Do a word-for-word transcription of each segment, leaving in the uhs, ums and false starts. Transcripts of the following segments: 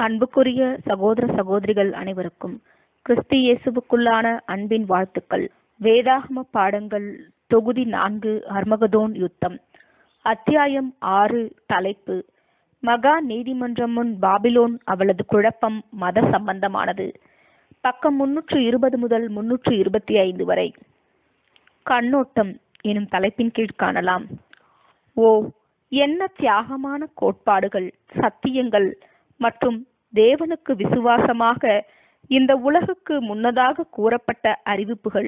அன்புக்குரிய சகோதர சகோதரிகள் அனைவருக்கும் கிறிஸ்து இயேசுவுக்குள்ளான அன்பின் வாழ்த்துக்கள். வேதாகம பாடங்கள் தொகுதி நான்கு, அர்மகதோன் யுத்தம், அத்தியாயம் ஆறு. தலைப்பு: மகா நீதிமன்றம் முன் பாபிலோன், அவளது குழப்பம் மத சம்பந்தமானது. பக்கம் முன்னூற்று இருபது முதல் முன்னூற்று இருபத்தி ஐந்து வரை. கண்ணோட்டம் எனும் தலைப்பின் கீழ் காணலாம். ஓ, என்ன தியாகமான கோட்பாடுகள், சத்தியங்கள் மற்றும் தேவனுக்கு விசுவாசமாக இந்த உலகுக்கு முன்னதாக கூறப்பட்ட அறிவிப்புகள்,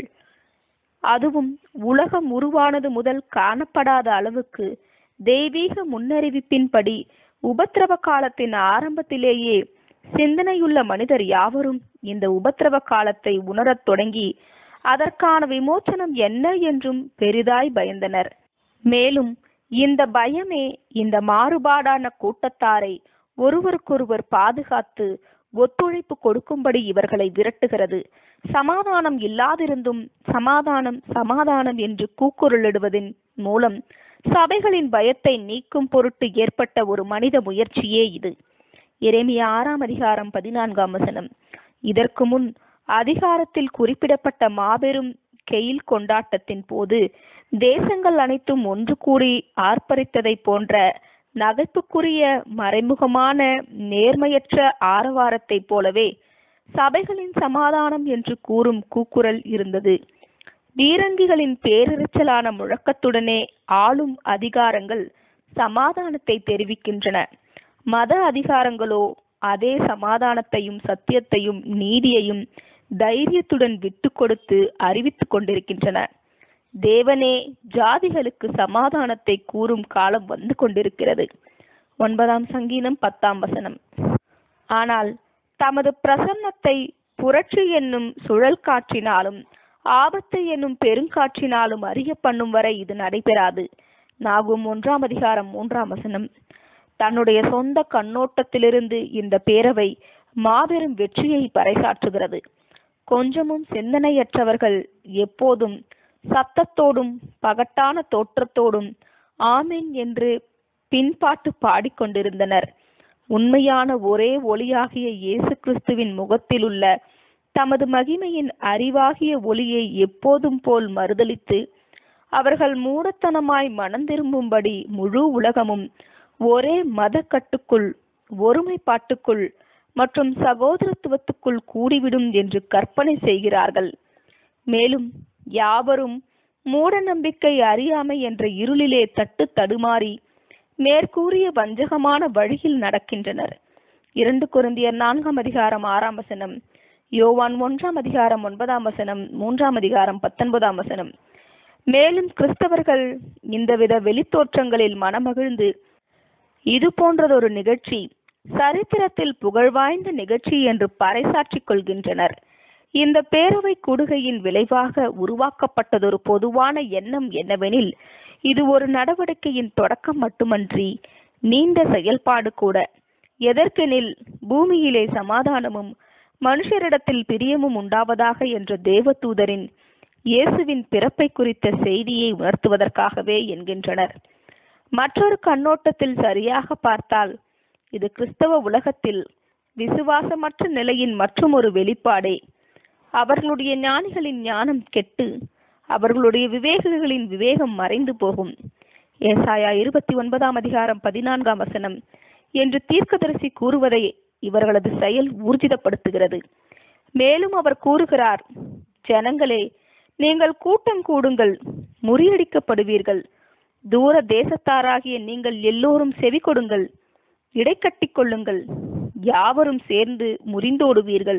அதுவும் உலகம் உருவானது முதல் காணப்படாத அளவுக்கு தெய்வீக முன்னறிவிப்பின்படி உபத்திரவ காலத்தின் ஆரம்பத்திலேயே சிந்தனையுள்ள மனிதர் யாவரும் இந்த உபத்திரவ காலத்தை உணரத் தொடங்கி அதற்கான விமோச்சனம் என்ன என்றும் பெரிதாய் பயந்தனர். மேலும் இந்த பயமே இந்த மாறுபாடான கூட்டத்தாரை ஒருவருக்கொருவர் பாதுகாத்து ஒத்துழைப்பு கொடுக்கும்படி இவர்களை விரட்டுகிறது. சமாதானம் இல்லாதிருந்தும் சமாதானம் சமாதானம் என்று கூக்குரலிடுவதன் மூலம் சபைகளின் பயத்தை நீக்கும் பொருட்டு ஏற்பட்ட ஒரு மனித முயற்சியே இது. எரேமியா ஆறாம் அதிகாரம் பதினான்காம் வசனம். இதற்கு முன் அதிகாரத்தில் குறிப்பிடப்பட்ட மாபெரும் கெயில் கொண்டாட்டத்தின் போது தேசங்கள் அனைத்தும் ஒன்று கூடி ஆர்ப்பரித்ததை போன்ற நகைப்புக்குரிய மறைமுகமான நேர்மையற்ற ஆரவாரத்தை போலவே சபைகளின் சமாதானம் என்று கூறும் கூக்குரல் இருந்தது. வீரங்கிகளின் பேரிரைச்சலான முழக்கத்துடனே ஆளும் அதிகாரங்கள் சமாதானத்தை தெரிவிக்கின்றன. மத அதிகாரங்களோ அதே சமாதானத்தையும் சத்தியத்தையும் நீதியையும் தைரியத்துடன் விட்டு கொடுத்து அறிவித்துக் கொண்டிருக்கின்றன. தேவனே ஜாதிகளுக்கு சமாதானத்தை கூறும் காலம் வந்து கொண்டிருக்கிறது. ஒன்பதாம் சங்கீதம் பத்தாம் வசனம். ஆனால் தமது பிரசன்னத்தை புரட்சி என்னும் சுழல் காற்றினாலும் ஆபத்து என்னும் பெருங்காற்றினாலும் அறிய பண்ணும் வரை இது நடைபெறாது. நாகும் ஒன்றாம் அதிகாரம் மூன்றாம் வசனம். தன்னுடைய சொந்த கண்ணோட்டத்திலிருந்து இந்த பேரவை மாபெரும் வெற்றியை பறைசாற்றுகிறது. கொஞ்சமும் சிந்தனையற்றவர்கள் எப்போதும் சத்தத்தோடும் பகட்டான தோற்றத்தோடும் ஆமென் என்று பின்பாட்டு பாடிக்கொண்டிருந்தனர். உண்மையான ஒரே ஒளியாகிய இயேசு கிறிஸ்துவின் முகத்தில் உள்ள தமது மகிமையின் அறிவாகிய ஒளியை எப்போதும் போல் மறுதலித்து அவர்கள் மூடத்தனமாய் மனம் திரும்பும்படி முழு உலகமும் ஒரே மத கட்டுக்குள், ஒருமைப்பாட்டுக்குள் மற்றும் சகோதரத்துவத்துக்குள் கூடிவிடும் என்று கற்பனை செய்கிறார்கள். மேலும் யாவரும் மூட நம்பிக்கை அறியாமை என்ற இருளிலே தட்டு தடுமாறி மேற்கூறிய வஞ்சகமான வழியில் நடக்கின்றனர். இரண்டு கொரிந்தியர் நான்காம் அதிகாரம் ஆறாம் வசனம், யோவான் ஒன்றாம் அதிகாரம் ஒன்பதாம் வசனம், மூன்றாம் அதிகாரம் பத்தொன்பதாம் வசனம். மேலும் கிறிஸ்தவர்கள் இந்தவித வெளித்தோற்றங்களில் மனமகிழ்ந்து இது போன்றதொரு நிகழ்ச்சி சரித்திரத்தில் புகழ்வாய்ந்த நிகழ்ச்சி என்று பறைசாற்றிக் கொள்கின்றனர். இந்த பேரவை கூடுகையின் விளைவாக உருவாக்கப்பட்டதொரு பொதுவான எண்ணம் என்னவெனில், இது ஒரு நடவடிக்கையின் தொடக்கம் மட்டுமன்றி நீண்ட செயல்பாடு கூட. எதற்கெனில், பூமியிலே சமாதானமும் மனுஷரிடத்தில் பிரியமும் உண்டாவதாக என்ற தேவதூதரின் இயேசுவின் பிறப்பை குறித்த செய்தியை உணர்த்துவதற்காகவே என்கின்றனர். மற்றொரு கண்ணோட்டத்தில் சரியாக பார்த்தால் இது கிறிஸ்தவ உலகத்தில் விசுவாசமற்ற நிலையின் மற்றும் ஒரு வெளிப்பாடே. அவர்களுடைய ஞானிகளின் ஞானம் கெட்டு அவர்களுடைய விவேகிகளின் விவேகம் மறைந்து போகும். ஏசாயா இருபத்தி ஒன்பதாம் அதிகாரம் பதினான்காம் வசனம் என்று தீர்க்கதரிசி கூறுவதை இவர்களது செயல் ஊர்ஜிதப்படுத்துகிறது. மேலும் அவர் கூறுகிறார், ஜனங்களே, நீங்கள் கூட்டம் கூடுங்கள், முறியடிக்கப்படுவீர்கள். தூர தேசத்தாராகிய நீங்கள் எல்லோரும் செவி கொடுங்கள், இடைக்கட்டி கொள்ளுங்கள், யாவரும் சேர்ந்து முறிந்தோடுவீர்கள்.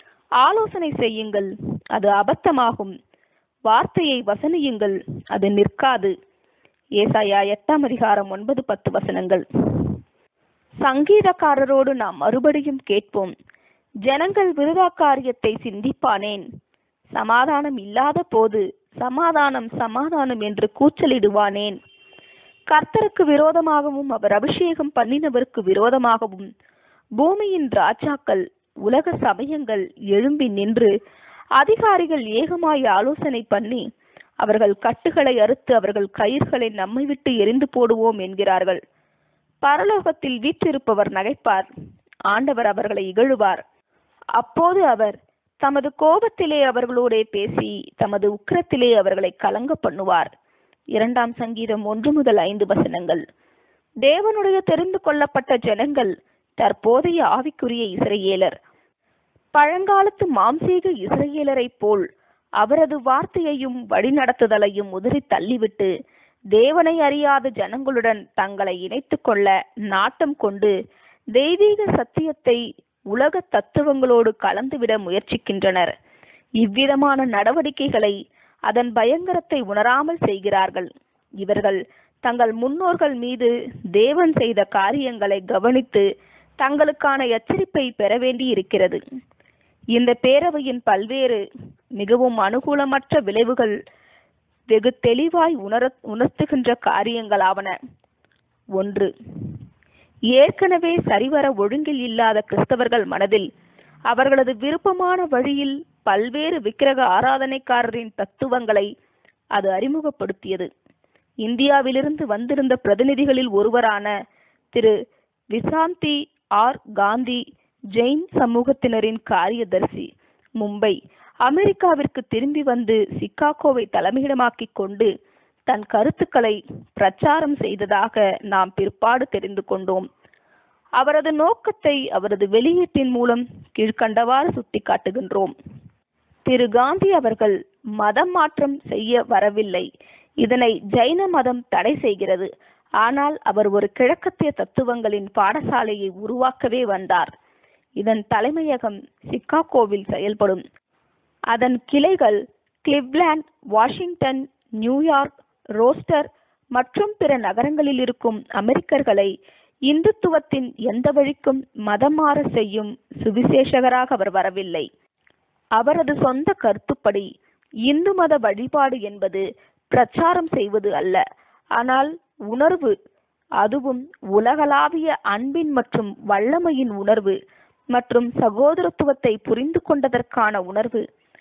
ஆலோசனை செய்யுங்கள், அது அபத்தமாகும். வார்த்தையை வசனியுங்கள், அது நிற்காது. ஏசாயா எட்டாம் அதிகாரம் ஒன்பது பத்து வசனங்கள். சங்கீதக்காரரோடு நாம் மறுபடியும் கேட்போம், ஜனங்கள் விருதா காரியத்தை சிந்திப்பானேன்? சமாதானம் இல்லாத போது சமாதானம் சமாதானம் என்று கூச்சலிடுவானேன்? கர்த்தருக்கு விரோதமாகவும் அவர் அபிஷேகம் பண்ணினவருக்கு விரோதமாகவும் பூமியின் ராஜாக்கள், உலக சமயங்கள் எழும்பி நின்று அதிகாரிகள் ஏகமாய் ஆலோசனை பண்ணி அவர்கள் கட்டுகளை அறுத்து அவர்கள் கயிர்களை நம்மை விட்டு எரிந்து போடுவோம் என்கிறார்கள். பரலோகத்தில் வீற்றிருப்பவர் நகைப்பார், ஆண்டவர் அவர்களை இகழுவார். அப்போது அவர் தமது கோபத்திலே அவர்களோடே பேசி தமது உக்கிரத்திலே அவர்களை கலங்க பண்ணுவார். இரண்டாம் சங்கீதம் ஒன்று முதல் ஐந்து வசனங்கள். தேவனுடைய தெரிந்து கொள்ளப்பட்ட ஜனங்கள் தற்போதைய ஆவிக்குரிய இஸ்ரவேலர். பழங்காலத்து மாம்சீக இஸ்ரவேலரை போல் அவரது வார்த்தையையும் வழிநடத்துதலையும் உதறி தள்ளிவிட்டு தேவனை அறியாத ஜனங்களுடன் தங்களை இணைத்து கொள்ள நாட்டம் கொண்டு தெய்வீக சத்தியத்தை உலக தத்துவங்களோடு கலந்துவிட முயற்சிக்கின்றனர். இவ்விதமான நடவடிக்கைகளை அதன் பயங்கரத்தை உணராமல் செய்கிறார்கள். இவர்கள் தங்கள் முன்னோர்கள் மீது தேவன் செய்த காரியங்களை கவனித்து தங்களுக்கான எச்சரிப்பை பெற வேண்டி இருக்கிறது. இந்த பேரவையின் பல்வேறு மிகவும் அனுகூலமற்ற விளைவுகள் வெகு தெளிவாய் உணர உணர்த்துகின்ற காரியங்களாவன. ஒன்று, ஏற்கனவே சரிவர ஒழுங்கில் இல்லாத கிறிஸ்தவர்கள் மனதில் அவர்களது விருப்பமான வழியில் பல்வேறு விக்கிரக ஆராதனைக்காரரின் தத்துவங்களை அது அறிமுகப்படுத்தியது. இந்தியாவிலிருந்து வந்திருந்த பிரதிநிதிகளில் ஒருவரான திரு விசாந்தி ஆர் காந்தி ஜெயின் சமூகத்தினரின் காரியதர்சி மும்பை அமெரிக்காவிற்கு திரும்பி வந்து சிகாகோவை தலைமையிடமாக்கி கொண்டு தன் கருத்துக்களை பிரச்சாரம் செய்ததாக நாம் பிற்பாடு தெரிந்து கொண்டோம். அவரது நோக்கத்தை அவரது வெளியீட்டின் மூலம் கீழ்கண்டவாறு சுட்டி காட்டுகின்றோம். திரு காந்தி அவர்கள் மதம் மாற்றம் செய்ய வரவில்லை. இதனை ஜைன மதம் தடை செய்கிறது. ஆனால் அவர் ஒரு கிழக்கத்திய தத்துவங்களின் பாடசாலையை உருவாக்கவே வந்தார். இதன் தலைமையகம் சிகாகோவில் செயல்படும். அதன் கிளைகள் கிளிவ்லாந்து, வாஷிங்டன், நியூயார்க், ரோஸ்டர் மற்றும் பிற நகரங்களில் இருக்கும் அமெரிக்கர்களை இந்துத்துவத்தின் எந்த வழிக்கும் மதம் மாற செய்யும் சுவிசேஷகராக அவர் வரவில்லை. அவரது சொந்த கருத்துப்படி இந்து மத வழிபாடு என்பது பிரச்சாரம் செய்வது அல்ல, ஆனால் உணர்வு, அதுவும் உலகளாவிய அன்பின் மற்றும் வல்லமையின் உணர்வு மற்றும் சகோதரத்துவத்தை புரிந்து கொண்டதற்கான உணர்வு.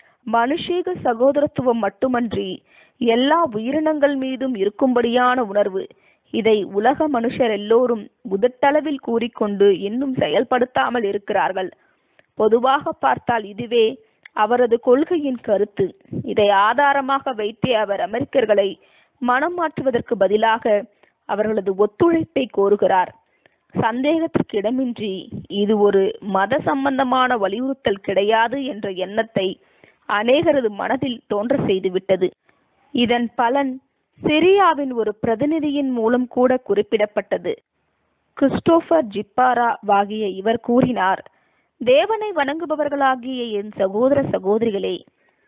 மனுஷீக சகோதரத்துவம் மட்டுமன்றி எல்லா உயிரினங்கள் மீதும் இருக்கும்படியான உணர்வு. இதை உலக மனுஷர் எல்லோரும் முதட்டளவில் கூறிக்கொண்டு இன்னும் செயல்படுத்தாமல் இருக்கிறார்கள். பொதுவாக பார்த்தால் இதுவே அவரது கொள்கையின் கருத்து. இதை ஆதாரமாக வைத்தே அவர் அமெரிக்கர்களை மனம் மாற்றுவதற்கு பதிலாக அவர்களது ஒத்துழைப்பை கோருகிறார். சந்தேகத்திற்கு இடமின்றி இது ஒரு மத சம்பந்தமான வலியுறுத்தல் கிடையாது என்ற எண்ணத்தை அநேகரது மனதில் தோன்ற செய்துவிட்டது. இதன் பலன் சிரியாவின் ஒரு பிரதிநிதியின் மூலம் கூட குறிப்பிடப்பட்டது. கிறிஸ்டோபர் ஜிப்பாரா ஆகிய இவர் கூறினார், தேவனை வணங்குபவர்களாகிய என் சகோதர சகோதரிகளே,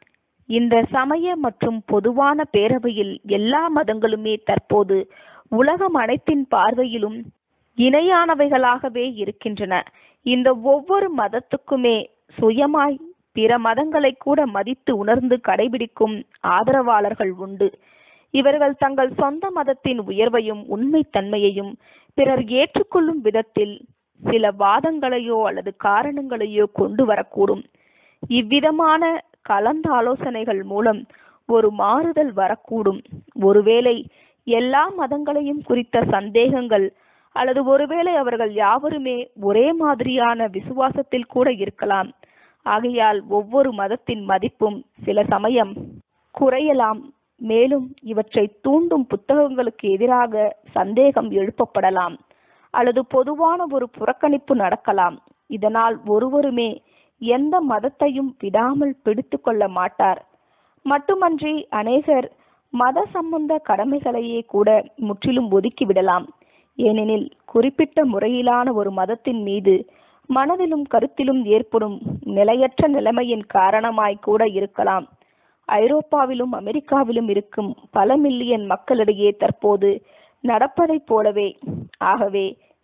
இந்த சமய மற்றும் பொதுவான பேரவையில் எல்லா மதங்களுமே தற்போது உலகம் அனைத்தின் பார்வையிலும் இணையானவைகளாகவே இருக்கின்றன. இந்த ஒவ்வொரு மதத்துக்குமே சுயமாய் பிற மதங்களை கூட மதித்து உணர்ந்து கடைபிடிக்கும் ஆதரவாளர்கள் உண்டு. இவர்கள் தங்கள் சொந்த மதத்தின் உயர்வையும் உண்மைத்தன்மையையும் பிறர் ஏற்றுக்கொள்ளும் விதத்தில் சில வாதங்களையோ அல்லது காரணங்களையோ கொண்டு வரக்கூடும். இவ்விதமான கலந்த ஆலோசனைகள் மூலம் ஒரு மாறுதல் வரக்கூடும். ஒருவேளை எல்லா மதங்களையும் குறித்த சந்தேகங்கள் அல்லது ஒருவேளை அவர்கள் யாவருமே ஒரே மாதிரியான விசுவாசத்தில் கூட இருக்கலாம். ஆகையால் ஒவ்வொரு மதத்தின் மதிப்பும் சில சமயம் குறையலாம். மேலும் இவற்றை தூண்டும் புத்தகங்களுக்கு எதிராக சந்தேகம் எழுப்பப்படலாம் அல்லது பொதுவான ஒரு புறக்கணிப்பு நடக்கலாம். இதனால் ஒருவருமே எந்த மதத்தையும் விடாமல் பிடித்து கொள்ள மாட்டார். மட்டுமன்றி அநேகர் மத சம்பந்த கடமைகளையே கூட முற்றிலும் ஒதுக்கிவிடலாம். ஏனெனில் குறிப்பிட்ட முறையிலான ஒரு மதத்தின் மீது மனதிலும் கருத்திலும் ஏற்படும் நிலையற்ற நிலைமையின் காரணமாய் கூட இருக்கலாம். ஐரோப்பாவிலும் அமெரிக்காவிலும் இருக்கும் பல மில்லியன் மக்களிடையே தற்போது நடப்பதைப் போலவே. ஆகவே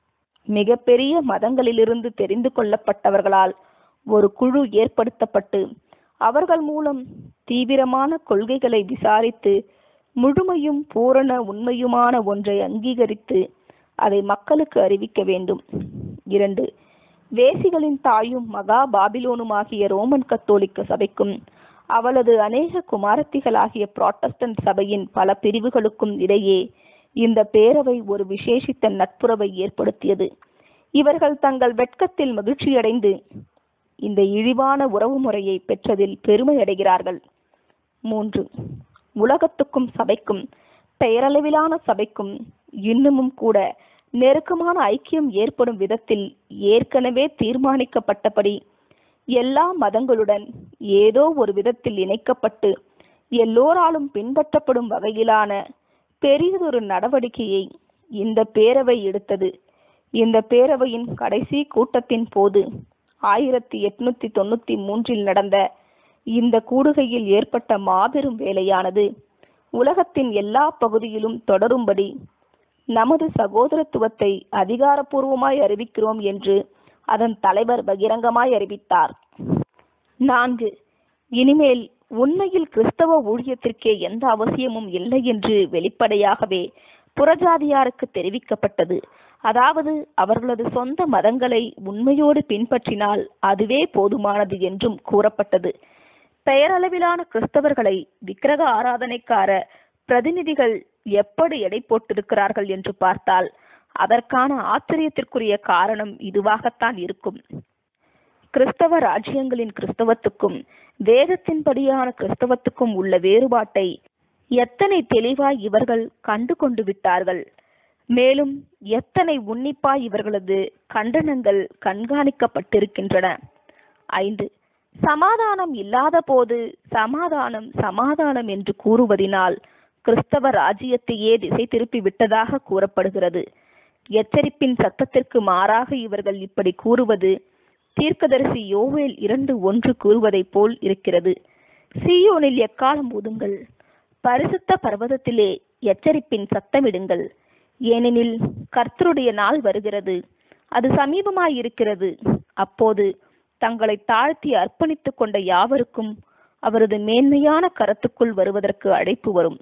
மிக பெரிய மதங்களிலிருந்து தெரிந்து கொள்ளப்பட்டவர்களால் ஒரு குழு ஏற்படுத்தப்பட்டு அவர்கள் மூலம் தீவிரமான கொள்கைகளை விசாரித்து முழுமையும் பூரண உண்மையுமான ஒன்றை அங்கீகரித்து அதை மக்களுக்கு அறிவிக்க வேண்டும். இரண்டு, வேசிகளின் தாயும் மகா பாபிலோனுமாகிய ரோமன் கத்தோலிக்க சபைக்கும் அவளது அநேக குமாரத்திகளாகிய புராட்டஸ்டன்ட் சபையின் பல பிரிவுகளுக்கும் இடையே இந்த பேரவை ஒரு விசேஷித்த நட்புறவை ஏற்படுத்தியது. இவர்கள் தங்கள் வெட்கத்தில் மகிழ்ச்சியடைந்து இந்த இழிவான உறவு முறையை பெற்றதில் பெருமை அடைகிறார்கள். மூன்று, உலகத்துக்கும் சபைக்கும், பெயரளவிலான சபைக்கும் இன்னமும் கூட நெருக்கமான ஐக்கியம் ஏற்படும் விதத்தில் ஏற்கனவே தீர்மானிக்கப்பட்டபடி எல்லா மதங்களுடன் ஏதோ ஒரு விதத்தில் இணைக்கப்பட்டு எல்லோராலும் பின்பற்றப்படும் வகையிலான பெரியதொரு நடவடிக்கையை இந்த பேரவை எடுத்தது. இந்த பேரவையின் கடைசி கூட்டத்தின் போது ஆயிரத்தி எட்நூத்தி தொண்ணூத்தி மூன்றில் நடந்த இந்த கூடுகையில் ஏற்பட்ட மாபெரும் வேலையானது உலகத்தின் எல்லா பகுதியிலும் தொடரும்படி நமது சகோதரத்துவத்தை அதிகாரப்பூர்வமாய் அறிவிக்கிறோம் என்று அதன் தலைவர் பகிரங்கமாய் அறிவித்தார். நான்கு, இனிமேல் உண்மையில் கிறிஸ்தவ ஊழியத்திற்கே எந்த அவசியமும் இல்லை என்று வெளிப்படையாகவே புறஜாதியாருக்கு தெரிவிக்கப்பட்டது. அதாவது அவர்களது சொந்த மதங்களை உண்மையோடு பின்பற்றினால் அதுவே போதுமானது என்றும் கூறப்பட்டது. பெயரளவிலான கிறிஸ்தவர்களை விக்கிரக ஆராதனைக்கார பிரதிநிதிகள் எப்படி எடை போட்டிருக்கிறார்கள் என்று பார்த்தால் அதற்கான ஆச்சரியத்திற்குரிய காரணம் இதுவாகத்தான் இருக்கும். கிறிஸ்தவ ராஜ்யங்களின் கிறிஸ்தவத்துக்கும் வேதத்தின்படியான கிறிஸ்தவத்துக்கும் உள்ள வேறுபாட்டை எத்தனை தெளிவாய் இவர்கள் கண்டு கொண்டு விட்டார்கள். மேலும் எத்தனை உன்னிப்பாய் இவர்களது கண்டனங்கள் கண்காணிக்கப்பட்டிருக்கின்றன. ஐந்து, சமாதானம் இல்லாத போது சமாதானம் சமாதானம் என்று கூறுவதினால் கிறிஸ்தவ ராஜ்யத்தையே திசை திருப்பி விட்டதாக கூறப்படுகிறது. எச்சரிப்பின் சத்தத்திற்கு மாறாக இவர்கள் இப்படி கூறுவது தீர்க்கதரிசி யோவேல் இரண்டு ஒன்று கூறுவதைப் போல் இருக்கிறது. சீயோனில் எக்காலம் ஊதுங்கள், பரிசுத்த பர்வதத்திலே எச்சரிப்பின் சத்தமிடுங்கள், ஏனெனில் கர்த்தருடைய நாள் வருகிறது, அது சமீபமாயிருக்கிறது. அப்போது தங்களை தாழ்த்தி அர்ப்பணித்துக் கொண்ட யாவருக்கும் அவரது மேன்மையான கரத்துக்குள் வருவதற்கு அழைப்பு வரும்.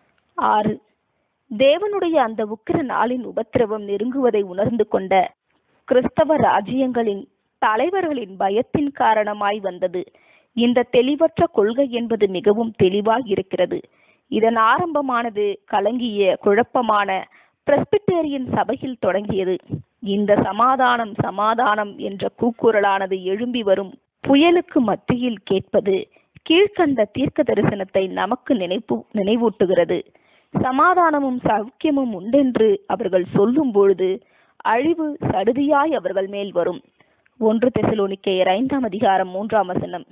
ஆறு, தேவனுடைய அந்த உக்கிர நாளின் உபத்திரவம் நெருங்குவதை உணர்ந்து கொண்ட கிறிஸ்தவ ராஜ்யங்களின் தலைவர்களின் பயத்தின் காரணமாய் வந்தது. இந்த தெளிவற்ற கொள்கை என்பது மிகவும் தெளிவாய் இருக்கிறது. இதன் ஆரம்பமானது கலங்கிய குழப்பமான பிரஸ்பிட்டேரியன் சபையில் தொடங்கியது. இந்த சமாதானம் சமாதானம் என்ற கூக்குரலானது எழும்பி வரும் புயலுக்கு மத்தியில் கேட்பது கீழ்கண்ட தீர்க்க தரிசனத்தை நமக்கு நினைவு நினைவூட்டுகிறது. சமாதானமும் சௌக்கியமும் உண்டென்று அவர்கள் சொல்லும் பொழுது அழிவு சடுதியாய் அவர்கள் மேல் வரும். ஒன்று தெசலோனிக்கேயர் ஐந்தாம் அதிகாரம் மூன்றாம் வசனம்.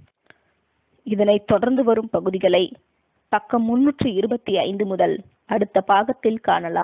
இதனை தொடர்ந்து வரும் பகுதிகளை பக்கம் முன்னூற்று இருபத்தி ஐந்து முதல் அடுத்த பாகத்தில் காணலாம்.